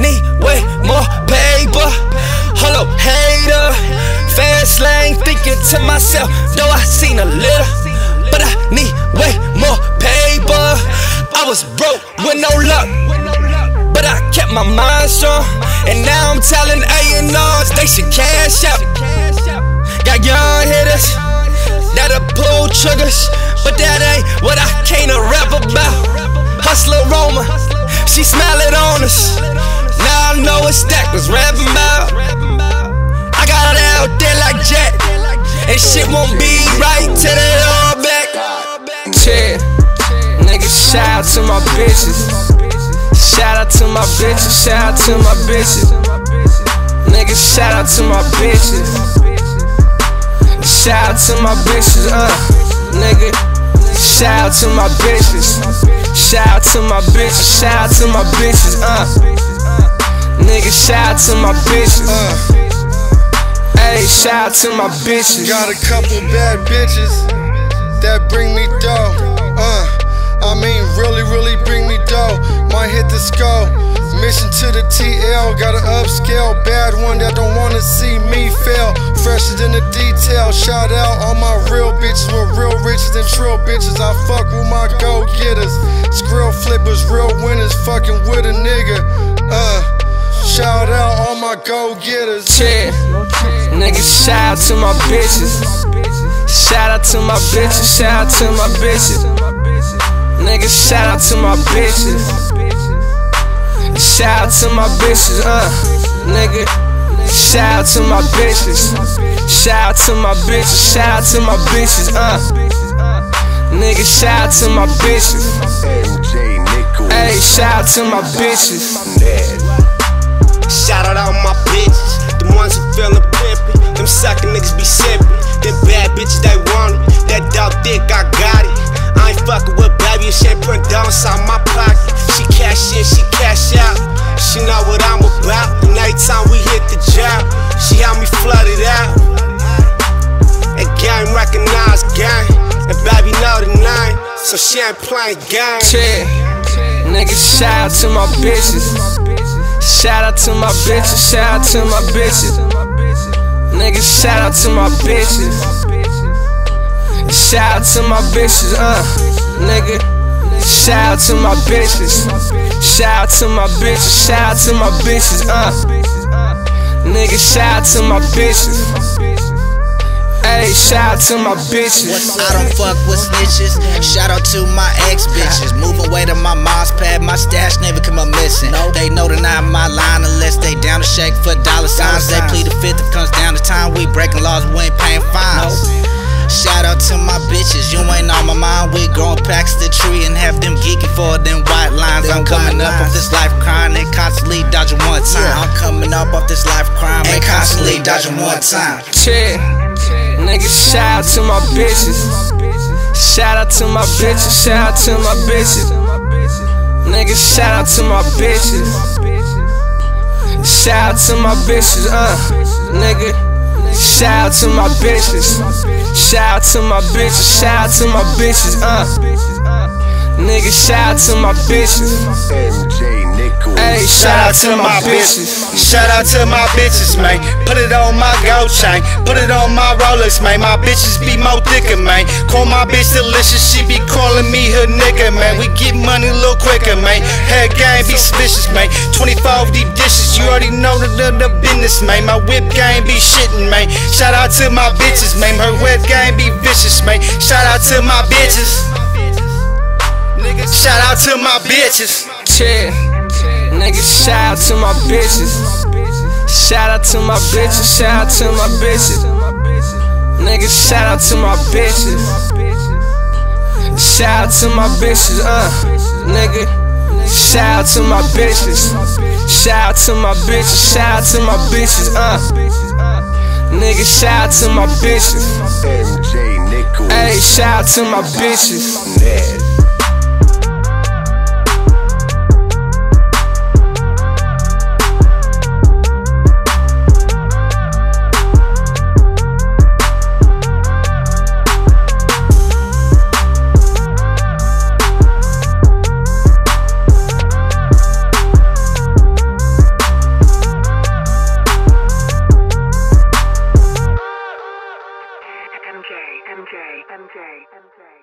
need way more paper. Hold up, hater. Fast lane, thinking to myself, though I seen a little, but I need way more paper. I was broke with no luck, but I kept my mind strong. And now I'm telling A&Rs they should cash out. Got young hitters that'll pull triggers, but that ain't what I came to rap about. Hustler Roma, she smile it on us. Now I know what Stack was rapping about. I got it out there like Jack, and shit won't be right till they all back. Yeah, niggas, shout out to my bitches. Shout out to my bitches, shout out to my bitches. Niggas, shout out to my bitches. Shout out to my bitches, nigga. Shout out to my bitches. Shout out to my bitches, shout out to my bitches, nigga, shout out to my bitches. Hey, shout out to my bitches. Got a couple bad bitches that bring me dough. I mean, really bring me dough. Might hit the skull. Mission to the TL. Got an upscale bad one that don't wanna see me fail. Fresher than the detail. Shout out all my real bitches with real riches and trill bitches. I fuck with my go-getters. Skrill flippers, real winners. Fucking with a nigga. Shout out all my go-getters. Yeah, niggas, shout out to my bitches. Shout out to my bitches. Shout out to my bitches. Niggas, shout out to my bitches. Shout out to my bitches, nigga. Shout out to my bitches. Shout out to my bitches. Shout out to my bitches, nigga. Shout out to my bitches. Hey, shout out to my bitches. Shout out all my bitches, the ones who feelin' pimpin'. Them suckin' niggas be sippin'. Them bad bitches, they want it. That dog dick, I got it. I ain't fuckin' with baby, she ain't puttin' down inside my pocket. She cash in, she cash out. She know what I'm about. And every time we hit the job, she help me flood it out. And gang recognize gang, and baby know the name, so she ain't playin' gang. Yeah, niggas, shout out to my bitches. Shout out to my bitches. Shout out to my bitches. Niggas, shout out to my bitches. Shout out to my bitches, nigga. Shout out to my bitches. Shout out to my bitches. Shout out to my bitches, nigga. Shout out to my bitches. Hey, shout out to my bitches. I don't fuck with snitches. Shout out to my ex-bitches. Moving weight on my mom's pad, my stash never come up missing. They know they're not my line unless they down to shake for dollar signs. They plead the fifth if it comes down to time. We breaking laws, we ain't paying fines. Shout out to my bitches, you ain't on my mind. We growing packs to the tree and have them geeking for them white lines. I'm coming up off this life crime, they constantly dodging one time. I'm coming up off this life crime, they constantly dodging one time. Yeah, niggas, shout out to my bitches. Shout out to my bitches. Shout out to my bitches. Niggas, shout out to my bitches. Shout out to my bitches, nigga. Shout out to my bitches. Shout out to my bitches. Shout out to my bitches, nigga. Shout out to my bitches. Hey, shout out to my bitches. Shout out to my bitches, man. Put it on my gold chain, put it on my Rolex, man. My bitches be more thicker, man. Call my bitch delicious, she be calling me her nigga, man. We get money a little quicker, man. Head game be suspicious, man. 24 deep dishes, you already know the business, man. My whip game be shitting, man. Shout out to my bitches, man. Her whip game be vicious, man. Shout out to my bitches. Shout out to my bitches. Yeah, niggas, shout out to my bitches. Shout out to my bitches. Shout out to my bitches. Niggas, shout out to my bitches. Shout out to my bitches, nigga. Shout out to my bitches. Shout out to my bitches. Shout out to my bitches, nigga. Shout out to my bitches. Hey, shout out to my bitches. MJ.